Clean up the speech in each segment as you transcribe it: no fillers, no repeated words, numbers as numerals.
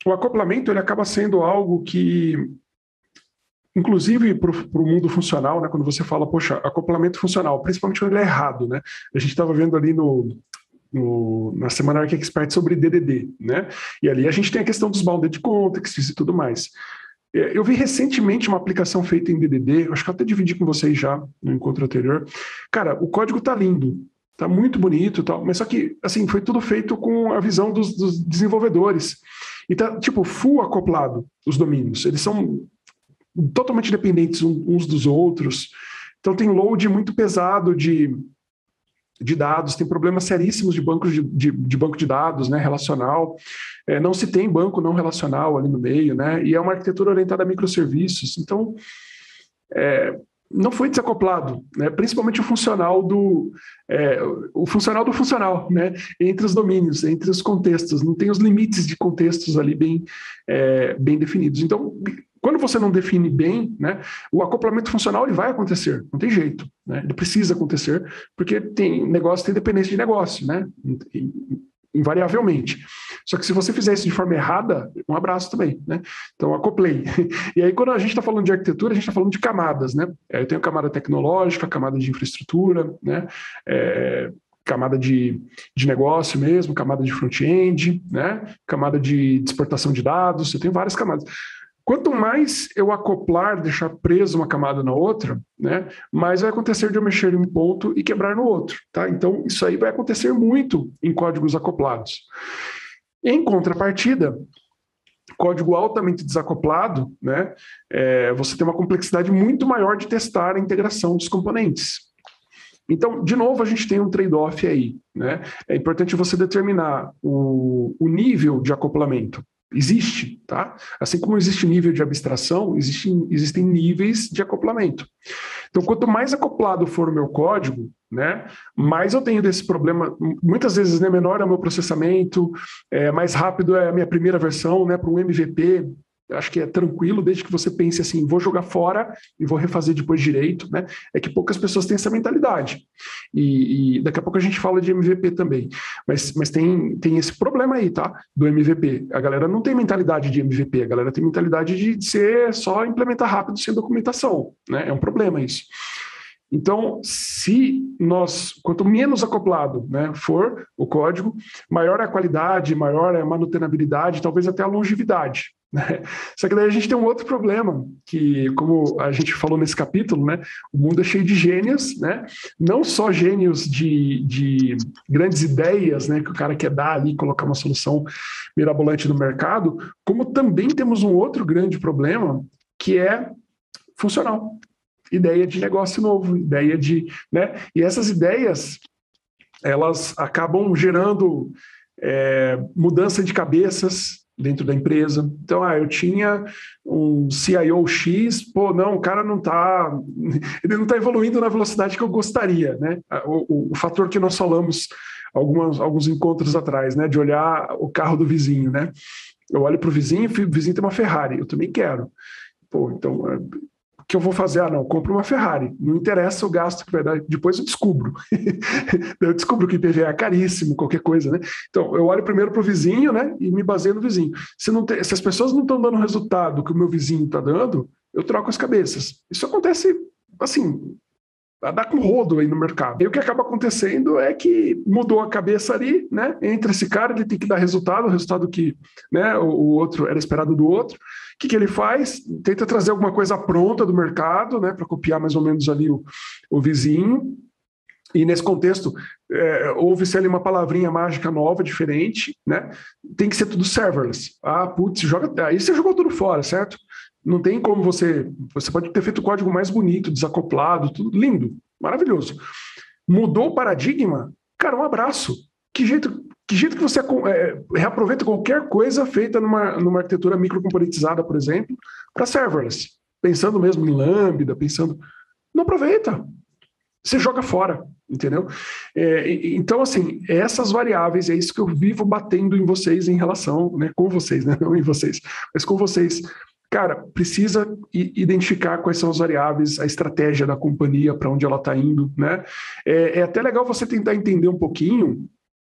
o acoplamento ele acaba sendo algo que, inclusive para o mundo funcional, né, quando você fala, poxa, acoplamento funcional, principalmente quando ele é errado, né? A gente estava vendo ali na Semana Arc Expert sobre DDD, né? E ali a gente tem a questão dos bounded contexts e tudo mais. Eu vi recentemente uma aplicação feita em DDD, acho que eu até dividi com vocês já no encontro anterior. Cara, o código tá lindo, tá muito bonito e tal, mas só que, assim, foi tudo feito com a visão dos desenvolvedores. E tá, tipo, full acoplado os domínios. Eles são totalmente dependentes uns dos outros. Então tem load muito pesado de dados, tem problemas seríssimos de banco de dados, né, relacional. Não se tem banco não relacional ali no meio, né, e é uma arquitetura orientada a microserviços. Então, não foi desacoplado, né, principalmente o funcional do funcional, né, entre os domínios, entre os contextos. Não tem os limites de contextos ali bem definidos. Então, quando você não define bem, né, o acoplamento funcional ele vai acontecer, não tem jeito, né, ele precisa acontecer, porque tem dependência de negócio, né, invariavelmente. Só que se você fizer isso de forma errada, um abraço também, né? Então, acoplei. E aí, quando a gente está falando de arquitetura, a gente está falando de camadas, né? Eu tenho camada tecnológica, camada de infraestrutura, né? Camada de negócio mesmo, camada de front-end, né? Camada de exportação de dados, eu tenho várias camadas. Quanto mais eu acoplar, deixar preso uma camada na outra, né, mais vai acontecer de eu mexer em um ponto e quebrar no outro. Tá? Então, isso aí vai acontecer muito em códigos acoplados. Em contrapartida, código altamente desacoplado, né, você tem uma complexidade muito maior de testar a integração dos componentes. Então, de novo, a gente tem um trade-off aí. Né? É importante você determinar o nível de acoplamento. Existe, tá? Assim como existe nível de abstração, existem níveis de acoplamento. Então, quanto mais acoplado for o meu código, né, mais eu tenho desse problema. Muitas vezes, né, menor é o meu processamento, mais rápido é a minha primeira versão, né, para um MVP. Acho que é tranquilo, desde que você pense assim, vou jogar fora e vou refazer depois direito, né? É que poucas pessoas têm essa mentalidade. E daqui a pouco a gente fala de MVP também. Mas tem esse problema aí, tá? Do MVP. A galera não tem mentalidade de MVP, a galera tem mentalidade de ser só implementar rápido sem documentação, né? É um problema isso. Então, quanto menos acoplado, né, for o código, maior é a qualidade, maior é a manutenabilidade, talvez até a longevidade. Né? Só que daí a gente tem um outro problema, que como a gente falou nesse capítulo, né, o mundo é cheio de gênios, né? Não só gênios de grandes ideias, né, que o cara quer dar ali, colocar uma solução mirabolante no mercado, como também temos um outro grande problema, que é funcional. Ideia de negócio novo, ideia de... Né? E essas ideias, elas acabam gerando mudança de cabeças dentro da empresa. Então, eu tinha um CIO X, o cara ele não está evoluindo na velocidade que eu gostaria, né? O fator que nós falamos alguns encontros atrás, né? De olhar o carro do vizinho, né? Eu olho para o vizinho tem uma Ferrari, eu também quero. Então... que eu vou fazer? Compro uma Ferrari. Não interessa o gasto que vai dar. Depois eu descubro. Eu descubro que IPVA é caríssimo, qualquer coisa, né? Então, eu olho primeiro para o vizinho, né? E me baseio no vizinho. Se as pessoas não estão dando o resultado que o meu vizinho está dando, eu troco as cabeças. Isso acontece, assim, a dar com rodo aí no mercado. E o que acaba acontecendo é que mudou a cabeça ali, né? Entre esse cara, ele tem que dar o resultado que, né, o outro era esperado do outro. O que ele faz? Tenta trazer alguma coisa pronta do mercado, né, para copiar mais ou menos ali o vizinho. E nesse contexto, houve-se ali uma palavrinha mágica nova, diferente, né? Tem que ser tudo serverless. Aí você jogou tudo fora, certo? Não tem como você pode ter feito o código mais bonito, desacoplado, tudo lindo, maravilhoso. Mudou o paradigma? Cara, um abraço. Que jeito que você reaproveita qualquer coisa feita numa arquitetura microcomponentizada, por exemplo, para serverless? Pensando mesmo em Lambda, não aproveita. Você joga fora, entendeu? Então, assim, essas variáveis, é isso que eu vivo batendo em vocês em relação, né, com vocês, né, não em vocês, mas com vocês. Cara, precisa identificar quais são as variáveis, a estratégia da companhia, para onde ela está indo, né? É até legal você tentar entender um pouquinho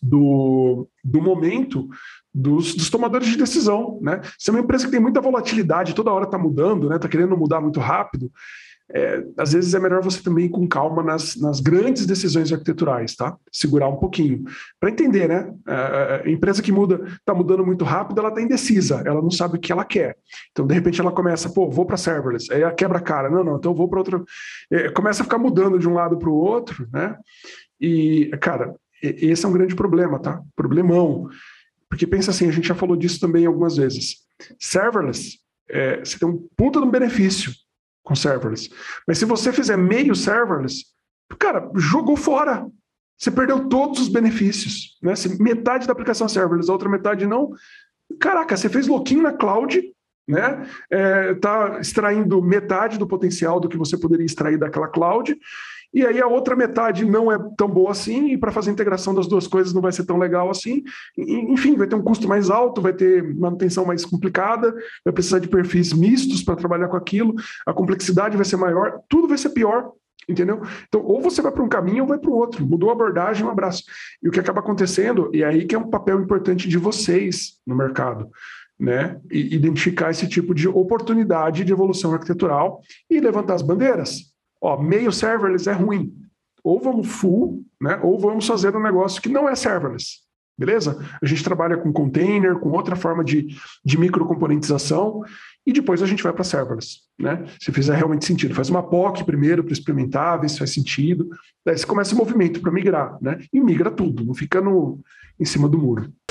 do momento dos tomadores de decisão, né? Se é uma empresa que tem muita volatilidade, toda hora está mudando, né? Está querendo mudar muito rápido, às vezes é melhor você também ir com calma nas grandes decisões arquiteturais, tá? Segurar um pouquinho. Para entender, né? A empresa que está mudando muito rápido, ela está indecisa, ela não sabe o que ela quer. Então, de repente, ela começa, vou para serverless, aí ela quebra a cara, não, então eu vou para outra. Começa a ficar mudando de um lado para o outro, né? E, cara, esse é um grande problema, tá? Problemão. Porque pensa assim, a gente já falou disso também algumas vezes. Serverless, você tem um puta de um benefício com serverless. Mas se você fizer meio serverless, cara, jogou fora. Você perdeu todos os benefícios, né? Se metade da aplicação é serverless, a outra metade não. Caraca, você fez loquinho na cloud, né? Tá extraindo metade do potencial do que você poderia extrair daquela cloud. E aí a outra metade não é tão boa assim, e para fazer a integração das duas coisas não vai ser tão legal assim. Enfim, vai ter um custo mais alto, vai ter manutenção mais complicada, vai precisar de perfis mistos para trabalhar com aquilo, a complexidade vai ser maior, tudo vai ser pior, entendeu? Então, ou você vai para um caminho ou vai para o outro. Mudou a abordagem, um abraço. E o que acaba acontecendo, e aí que é um papel importante de vocês no mercado, né? E identificar esse tipo de oportunidade de evolução arquitetural e levantar as bandeiras. Meio serverless é ruim. Ou vamos full, né? Ou vamos fazer um negócio que não é serverless. Beleza? A gente trabalha com container, com outra forma de microcomponentização, e depois a gente vai para serverless, né? Se fizer realmente sentido. Faz uma POC primeiro para experimentar, ver se faz sentido. Daí você começa o movimento para migrar, né? E migra tudo, não fica em cima do muro.